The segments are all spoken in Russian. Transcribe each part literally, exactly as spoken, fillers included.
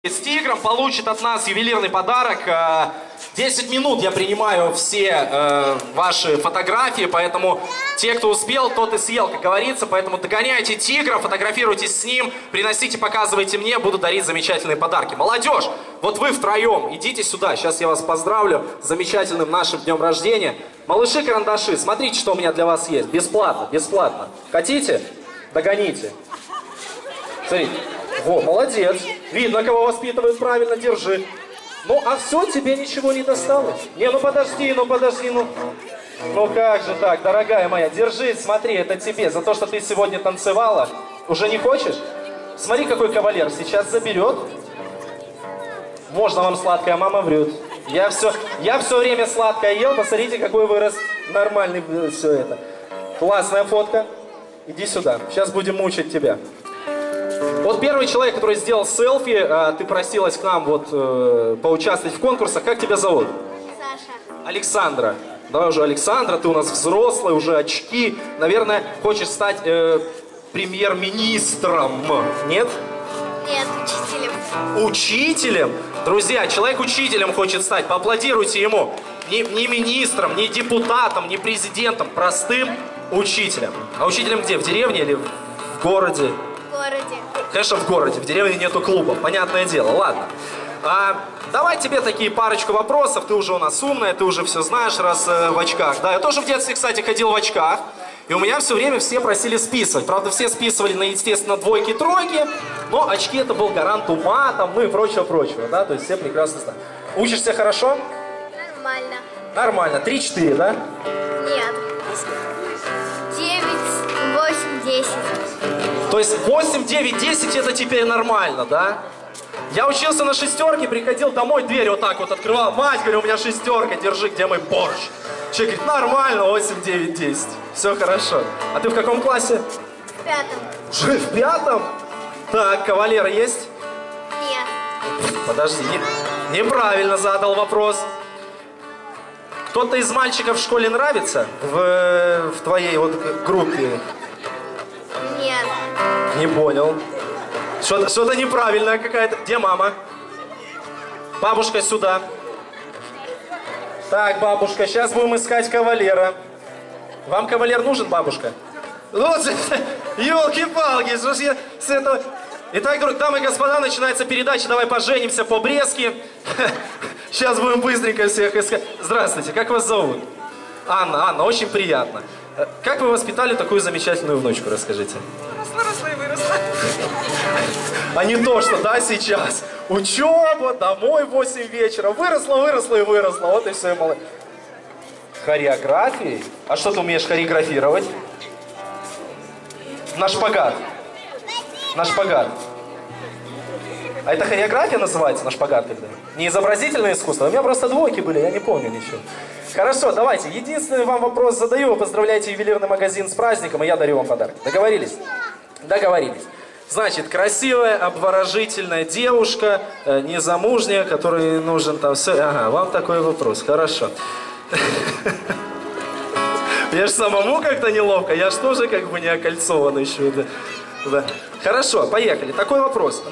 С тигром получит от нас ювелирный подарок. десять минут я принимаю все э, ваши фотографии, поэтому те, кто успел, тот и съел, как говорится. Поэтому догоняйте тигра, фотографируйтесь с ним, приносите, показывайте мне, буду дарить замечательные подарки. Молодежь, вот вы втроем, идите сюда, сейчас я вас поздравлю с замечательным нашим днем рождения. Малыши-карандаши, смотрите, что у меня для вас есть, бесплатно, бесплатно. Хотите? Догоните. Смотрите. Во, молодец. Видно, кого воспитывают правильно, держи. Ну, а все, тебе ничего не досталось. Не, ну подожди, ну подожди, ну. Ну как же так, дорогая моя, держи, смотри, это тебе. За то, что ты сегодня танцевала. Уже не хочешь? Смотри, какой кавалер сейчас заберет. Можно вам сладкое, мама врет. Я все, я все время сладкое ел, посмотрите, какой вырос нормальный все это. Классная фотка. Иди сюда, сейчас будем мучить тебя. Вот первый человек, который сделал селфи, ты просилась к нам вот э, поучаствовать в конкурсах. Как тебя зовут? Саша. Александра. Давай уже, Александра, ты у нас взрослая, уже очки. Наверное, хочешь стать э, премьер-министром. Нет? Нет, учителем. Учителем? Друзья, человек учителем хочет стать. Поаплодируйте ему. Не, не министром, не депутатом, не президентом. Простым учителем. А учителем где? В деревне или в городе? В городе. Конечно, в городе, в деревне нету клуба, понятное дело, ладно. А, давай тебе такие парочку вопросов, ты уже у нас умная, ты уже все знаешь, раз э, в очках. Да, я тоже в детстве, кстати, ходил в очках, и у меня все время все просили списывать. Правда, все списывали на, естественно, двойки, тройки, но очки это был гарант ума, там, ну и прочего-прочего, да, то есть все прекрасно знают. Учишься хорошо? Нормально. Нормально, три-четыре, да? Нет. девять, восемь, десять. То есть восемь, девять, десять это теперь нормально, да? Я учился на шестерке, приходил домой, дверь вот так вот открывал. Мать, говорю, у меня шестерка, держи, где мой борщ? Человек говорит, нормально, восемь, девять, десять. Все хорошо. А ты в каком классе? В пятом. Уже в пятом? Так, кавалер есть? Нет. Подожди, не, неправильно задал вопрос. Кто-то из мальчиков в школе нравится? В, в твоей вот группе? Нет. Не понял. Что-то что-то неправильное какая-то. Где мама? Бабушка, сюда. Так, бабушка, сейчас будем искать кавалера. Вам кавалер нужен, бабушка? Вот, елки-палки, что ж я с этого... Итак, дамы и господа, начинается передача «Давай поженимся» по-брестски. Сейчас будем быстренько всех искать. Здравствуйте, как вас зовут? Анна, Анна, очень приятно. Как вы воспитали такую замечательную внучку, расскажите? Выросла, росла и выросла. А не то, что, да, сейчас. Учеба, домой в восемь вечера. Выросла, выросла и выросла. Вот и все, молодец. Хореографией? А что ты умеешь хореографировать? На шпагат. На шпагат. А это хореография называется, на шпагат когда? Не изобразительное искусство? У меня просто двойки были, я не помню ничего. Хорошо, давайте. Единственный вам вопрос задаю. Вы поздравляете ювелирный магазин с праздником, и я дарю вам подарок. Договорились? Договорились. Значит, красивая, обворожительная девушка, э, незамужняя, которой нужен там все... Ага, вам такой вопрос. Хорошо. Я же самому как-то неловко. Я же тоже как бы не окольцован еще. Хорошо, поехали. Такой вопрос.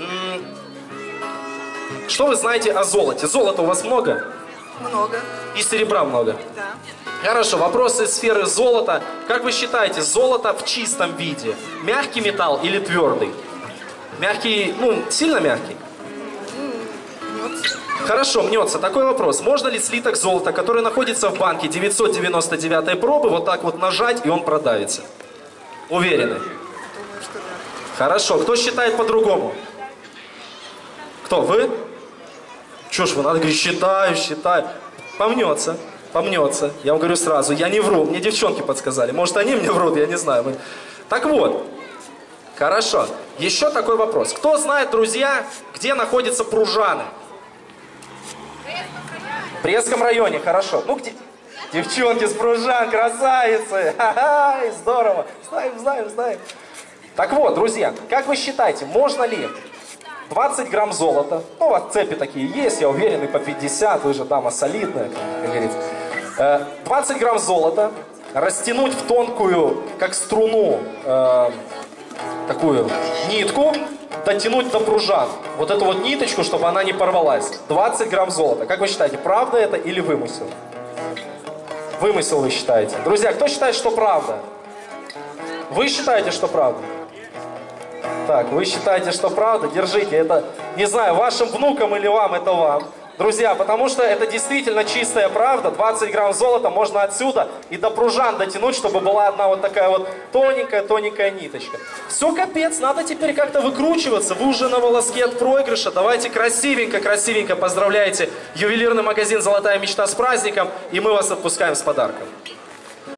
Что вы знаете о золоте? Золота у вас много? Много. И серебра много? Да. Хорошо, вопрос из сферы золота. Как вы считаете, золото в чистом виде? Мягкий металл или твердый? Мягкий, ну, сильно мягкий? Мнется. Хорошо, мнется. Такой вопрос. Можно ли слиток золота, который находится в банке девятьсот девяносто девятой пробы, вот так вот нажать, и он продавится? Уверены? Думаю, что да. Хорошо. Кто считает по-другому? Кто? Вы? Чё ж вы, надо говорить, считаю, считаю. Помнется, помнется. Я вам говорю сразу, я не вру. Мне девчонки подсказали. Может, они мне врут, я не знаю. Так вот. Хорошо. Еще такой вопрос. Кто знает, друзья, где находятся Пружаны? В Брестском районе, хорошо. Ну, где... Девчонки с Пружан, красавицы. Ха-ха, здорово. Знаем, знаем, знаем. Так вот, друзья, как вы считаете, можно ли двадцать грамм золота, ну, у вас цепи такие есть, я уверен, и по пятьдесят, вы же дама солидная, как говорится. двадцать грамм золота растянуть в тонкую, как струну, э, такую нитку, дотянуть до пружан. Вот эту вот ниточку, чтобы она не порвалась. двадцать грамм золота. Как вы считаете, правда это или вымысел? Вымысел вы считаете. Друзья, кто считает, что правда? Вы считаете, что правда? Так, вы считаете, что правда? Держите, это, не знаю, вашим внукам или вам, это вам. Друзья, потому что это действительно чистая правда. двадцать грамм золота можно отсюда и до пружан дотянуть, чтобы была одна вот такая вот тоненькая-тоненькая ниточка. Все, капец, надо теперь как-то выкручиваться. Вы уже на волоске от проигрыша. Давайте красивенько-красивенько поздравляйте ювелирный магазин «Золотая мечта» с праздником. И мы вас отпускаем с подарком.